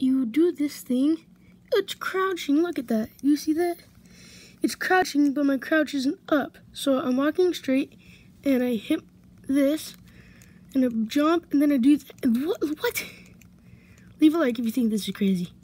you do this thing. It's crouching. Look at that. You see that? It's crouching, but my crouch isn't up. So I'm walking straight, and I hit this, and I jump, and then I do that. What? Leave a like if you think this is crazy.